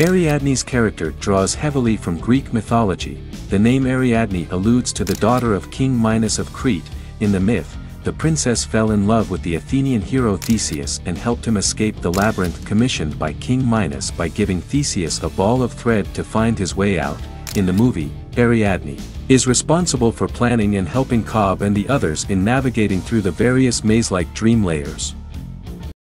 Ariadne's character draws heavily from Greek mythology. The name Ariadne alludes to the daughter of King Minos of Crete. In the myth, the princess fell in love with the Athenian hero Theseus and helped him escape the labyrinth commissioned by King Minos by giving Theseus a ball of thread to find his way out. In the movie, Ariadne is responsible for planning and helping Cobb and the others in navigating through the various maze-like dream layers.